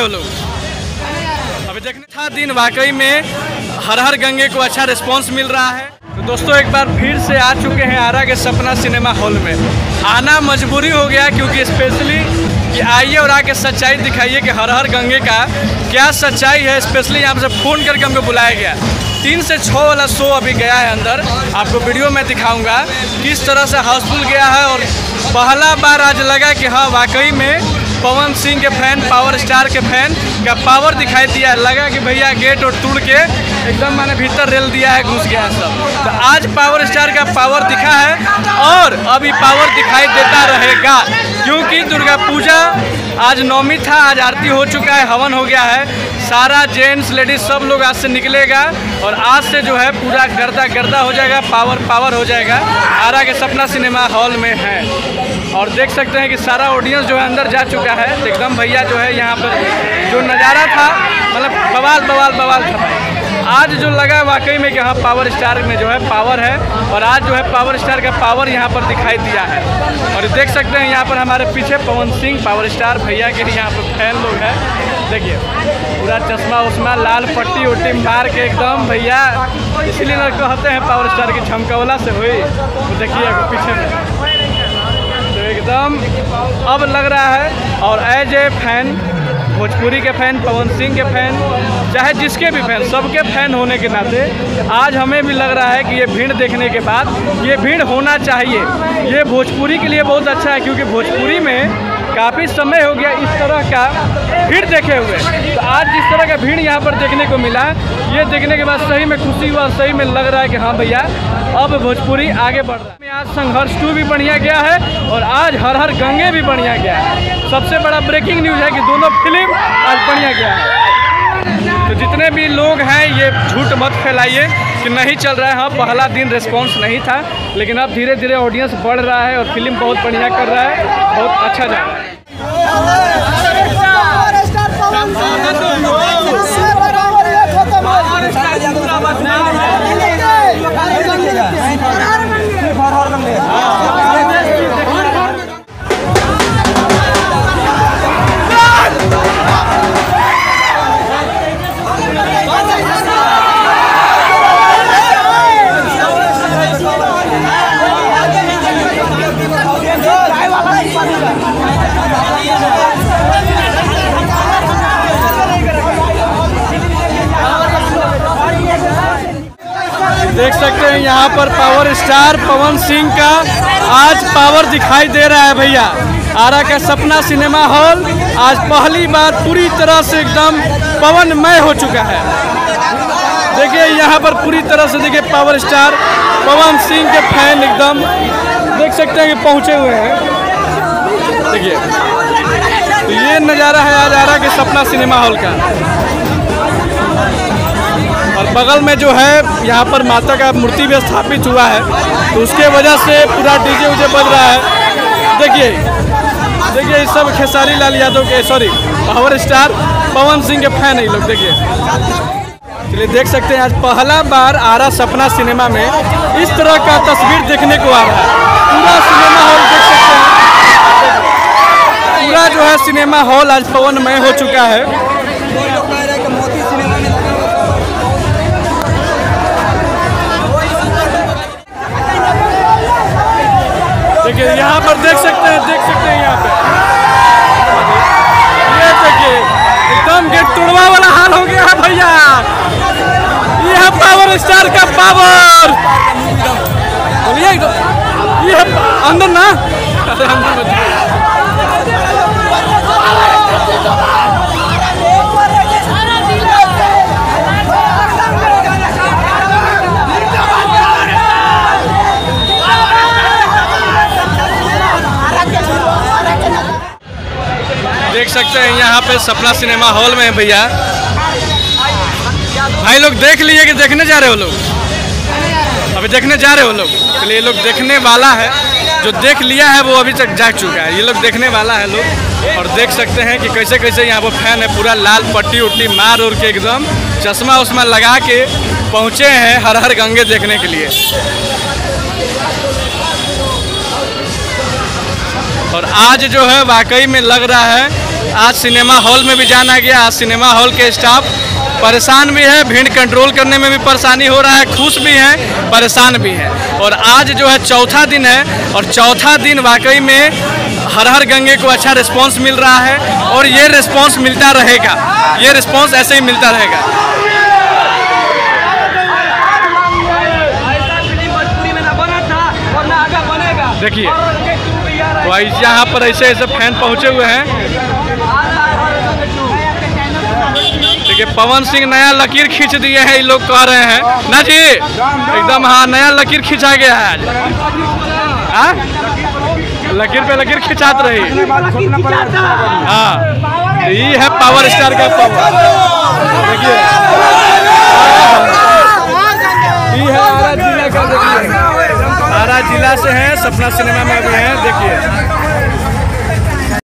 हो लोग? अभी देखने था दिन, वाकई में हर हर गंगे को अच्छा रिस्पांस मिल रहा है। तो दोस्तों एक बार फिर से आ चुके हैं आरा के सपना सिनेमा हॉल में। आना मजबूरी हो गया क्योंकि स्पेशली कि आइए और आके सच्चाई दिखाइए कि हर हर गंगे का क्या सच्चाई है। स्पेशली यहाँ से फ़ोन करके हमको बुलाया गया। 3 से 6 वाला शो अभी गया है अंदर, आपको वीडियो में दिखाऊंगा किस तरह से हाउसफुल गया है। और पहला बार आज लगा कि हाँ वाकई में पवन सिंह के फैन, पावर स्टार के फैन का पावर दिखाई दिया है। लगा कि भैया गेट और तोड़ के एकदम मैंने भीतर रेल दिया है, घुस गया है सब। तो आज पावर स्टार का पावर दिखा है और अभी पावर दिखाई देता रहेगा क्योंकि दुर्गा पूजा आज नवमी था, आज आरती हो चुका है, हवन हो गया है। सारा जेंट्स लेडीज सब लोग आज से निकलेगा और आज से जो है पूरा गर्दा हो जाएगा, पावर हो जाएगा। आरा के सपना सिनेमा हॉल में है और देख सकते हैं कि सारा ऑडियंस जो है अंदर जा चुका है। तो एकदम भैया जो है यहाँ पर जो नज़ारा था मतलब बवाल था। आज जो लगा वाकई में कि हाँ पावर स्टार में जो है पावर है और आज जो है पावर स्टार का पावर यहाँ पर दिखाई दिया है। और देख सकते हैं यहाँ पर हमारे पीछे पवन सिंह पावर स्टार भैया के यहाँ पर फैन लोग हैं। देखिए पूरा चश्मा उश्मा लाल पट्टी उट्टी मार के एकदम भैया, इसलिए लोग कहते हैं पावर स्टार की झमकौला से हुई। तो देखिए पीछे में तो एकदम अब लग रहा है। और एज ए फैन, भोजपुरी के फैन, पवन सिंह के फैन, चाहे जिसके भी फैन, सबके फैन होने के नाते आज हमें भी लग रहा है कि ये भीड़ देखने के बाद ये भीड़ होना चाहिए। ये भोजपुरी के लिए बहुत अच्छा है क्योंकि भोजपुरी में काफ़ी समय हो गया इस तरह का भीड़ देखे हुए। तो आज जिस तरह का भीड़ यहाँ पर देखने को मिला, ये देखने के बाद सही में खुशी हुआ, सही में लग रहा है कि हाँ भैया अब भोजपुरी आगे बढ़ रहा है। आज संघर्ष 2 भी बढ़िया गया है और आज हर हर गंगे भी बढ़िया गया है। सबसे बड़ा ब्रेकिंग न्यूज़ है कि दोनों फिल्म आज बढ़िया गया है। तो जितने भी लोग हैं ये झूठ मत फैलाइए कि नहीं चल रहा है। हाँ पहला दिन रिस्पांस नहीं था लेकिन अब धीरे धीरे ऑडियंस बढ़ रहा है और फिल्म बहुत बढ़िया कर रहा है, बहुत अच्छा जा रहा है। देख सकते हैं यहाँ पर पावर स्टार पवन सिंह का आज पावर दिखाई दे रहा है भैया। आरा का सपना सिनेमा हॉल आज पहली बार पूरी तरह से एकदम पवनमय हो चुका है। देखिए यहाँ पर पूरी तरह से देखिए पावर स्टार पवन सिंह के फैन एकदम देख सकते हैं कि पहुँचे हुए हैं। देखिए तो ये नज़ारा है आज आरा के सपना सिनेमा हॉल का। और बगल में जो है यहाँ पर माता का मूर्ति भी स्थापित हुआ है तो उसके वजह से पूरा डीजे उजे बज रहा है। देखिए इस सब खेसारी लाल यादव के पावर स्टार पवन सिंह के फैन है लोग। देखिए चलिए देख सकते हैं आज पहला बार आरा सपना सिनेमा में इस तरह का तस्वीर देखने को आ रहा है। पूरा सिनेमा हॉल देख सकते हैं, पूरा जो है सिनेमा हॉल आज पवनमय हो चुका है। देखिए यहाँ पर देख सकते हैं यहाँ पे ये देखिए एकदम गेट तोड़वा वाला हाल हो गया है भैया। यह पावर स्टार का पावर बोलिए ये अंदर ना देख सकते हैं यहाँ पे सपना सिनेमा हॉल में है भैया। भाई लोग देख लिए कि देखने जा रहे हो लोग? अभी देखने जा रहे हो लोग? चलिए ये लोग देखने वाला है, जो देख लिया है वो अभी तक जाग चुका है। ये लोग देखने वाला है लोग और देख सकते हैं कि कैसे कैसे यहाँ पर फैन है, पूरा लाल पट्टी उट्टी मार उड़ के एकदम चश्मा उश्मा लगा के पहुँचे हैं हर हर गंगे देखने के लिए। और आज जो है वाकई में लग रहा है आज सिनेमा हॉल में भी जाना गया। आज सिनेमा हॉल के स्टाफ परेशान भी है, भीड़ कंट्रोल करने में भी परेशानी हो रहा है, खुश भी हैं, परेशान भी हैं। और आज जो है चौथा दिन है और चौथा दिन वाकई में हर हर गंगे को अच्छा रिस्पांस मिल रहा है और ये रिस्पांस मिलता रहेगा, ये रिस्पांस ऐसे ही मिलता रहेगा। देखिए तो यहाँ पर ऐसे ऐसे फैन पहुँचे हुए हैं। देखिए पवन सिंह नया लकीर खींच दिए हैं, ये लोग कह रहे हैं ना जी, एकदम हाँ नया लकीर खींचा गया है आज। हाँ लकीर पे लकीर खिंचात रही। हाँ ये है पावर स्टार का पावर। देखिए ये है आरा जिला का, देखिए आरा जिला से है, सपना सिनेमा में भी है। देखिए